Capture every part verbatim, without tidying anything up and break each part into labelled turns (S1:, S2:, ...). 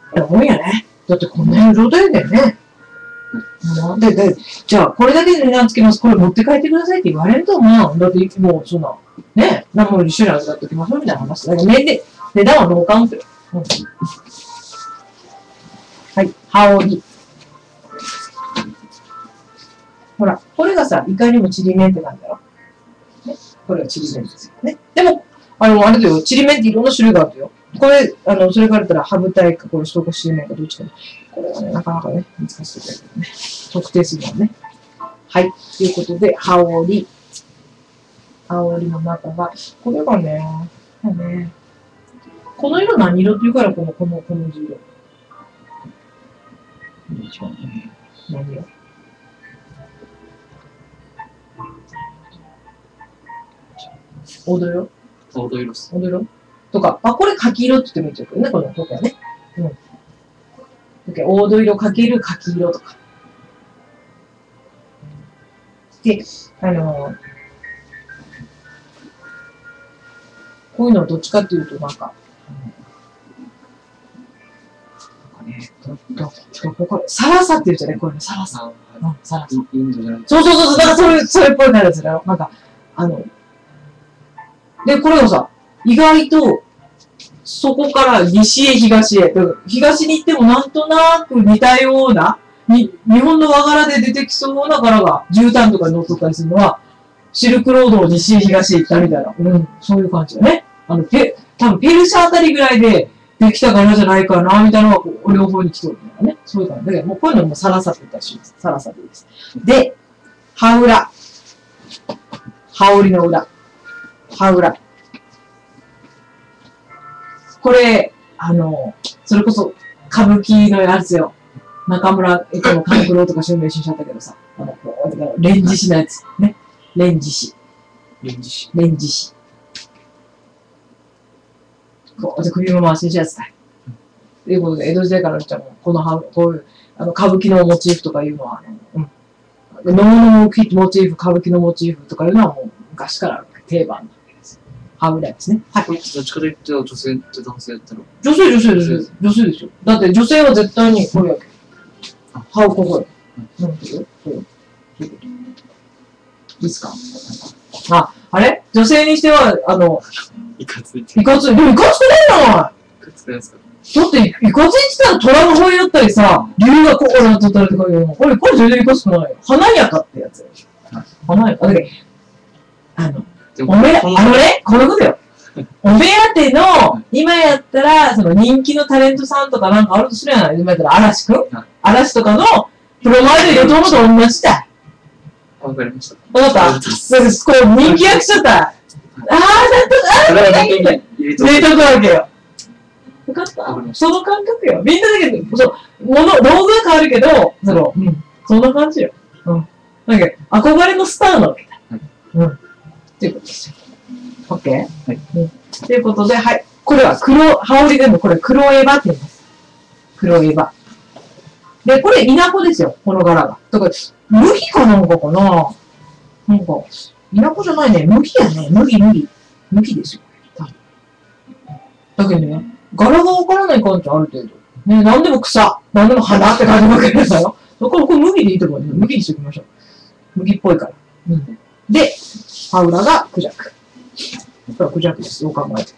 S1: もんやね。だってこんな状態だよね。で、で、じゃあ、これだけで値段つけます。これ持って帰ってくださいって言われると思う。だって、もう、そんな、ね、何も一緒に預かっておきましょうみたいな話。だから、値で、値段はノーカウントよ。うん、はい、羽織。ほら、これがさ、いかにもちりめんって感じだろ。ね、これがちりめんですよね。でも、あの、あれだよ、ちりめんっていろんな種類があるよ。これ、あの、それから言ったら、ハブタイか、これ、一口ちりめんか、どっちかね。これはね、なかなかね、難しいけどね。特定するのはね。はい。ということで、羽織。羽織の中が、これがね、ね、この色何色っていうから、この、この、この字色。何色？黄土色？
S2: 黄土色っす。
S1: 黄土色とか、あ、これ柿色って言ってもいいんですよね、この時はね。うん。黄土色かける柿色とか。で、あのー、こういうのはどっちかっていうと、なんか、なんかね、ど、ど、どこか、サラサって言うじゃね、こういうの、サラサ。うん、サラサ。
S2: インドじゃない。
S1: そうそうそう、だからそれ、それっぽいなるやつだよ。なんか、あの、で、これがさ、意外と、そこから西へ東へ、東に行ってもなんとなく似たような、に日本の和柄で出てきそうな柄が絨毯とかに乗っとったりするのは、シルクロードを西へ東へ行ったみたいな、うん、そういう感じだね。あの、ペ、多分ペルシャあたりぐらいでできた柄じゃないかな、みたいなのがこう両方に来とるみたいなね。そういう感じで、もうこういうのもサラサって言ったりします。サラサでいいです。で、羽裏。羽織の裏。羽裏。これ、あの、それこそ、歌舞伎のやつよ。中村えとの勘九郎とか襲名しちゃったけどさ、あの、レンジ師のやつ。ね。レンジ師。
S2: レンジ師。
S1: レンジ師。こう、じゃ首も回しにしたやつだ。ということで、江戸時代からの人はこの、こういう、あの、歌舞伎のモチーフとかいうのは、あの、うん。能のモチーフ、歌舞伎のモチーフとかいうのはもう昔から定番。羽裏ですね。はい。
S2: どっちかと言っては女性って男性やったら
S1: 女性、女性、女性。女性ですよ。だって女性は絶対にこれやけ。羽をここへ。なんていう？そう。そういうこと。いいですか？あ、あれ？女性にしては、あの、
S2: いかついって。
S1: いかつい。でもいかつくねえな、お前。
S2: いかつくないですか？
S1: だって、いかついって言ったら虎の声だったりさ、竜が心にとったりとかいうの。これ、これ全然いかつくないよ。華やかってやつ。華やか。だけど、あの、おめ、あのね、このことよ。お目当ての、今やったら、その人気のタレントさんとかなんかあるとするやない。今やったら嵐くん、嵐とかの、プロマイドで呼ぶと同じだ。
S2: わかりました。
S1: わかった？こう、人気役者だ。あー、だった、あー、だけど、入れとくわけよ。わかった？その感覚よ。みんなだけど、そう、もの、道具は変わるけど、その、うん、そんな感じよ。うん。なんか、憧れのスターなわけだ。うん。ということですよ。オッケー？はい。ということで、はい。これは黒、羽織でもこれ黒エヴァって言います。黒エヴァ。で、これ稲子ですよ。この柄が。だから、麦かなんかかな？なんか、稲子じゃないね。麦やね。麦、麦。麦ですよ。だけどね、柄がわからない感じある程度。ね、なんでも草。なんでも花って感じばっかりだよ。だからこれ麦でいいと思うね。麦にしておきましょう。麦っぽいから。うん。で、羽裏がクジャク。これはクジャクです。よく考えて。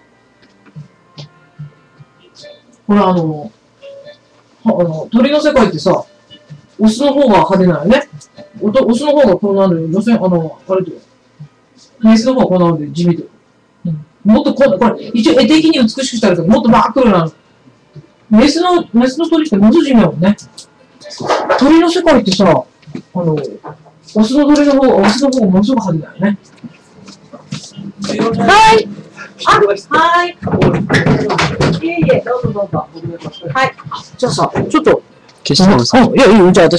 S1: これあの、あの、鳥の世界ってさ、オスの方が派手なのね。オスの方がこうなる。女性、あの、あれと、メスの方がこうなるで地味と。うん、もっとこう、これ、一応絵的に美しくしたらもっと真っ黒なの。メスの、メスの鳥ってもっと地味だもんね。鳥の世界ってさ、あの、オスの鳥の方、オスの方がものすごく派手だよね。はい。あ、はい。いえいえ、どうぞどうぞ。はい。じゃあさ、ちょっと。
S2: 消してますか？
S1: いや、いいよ、じゃあ私。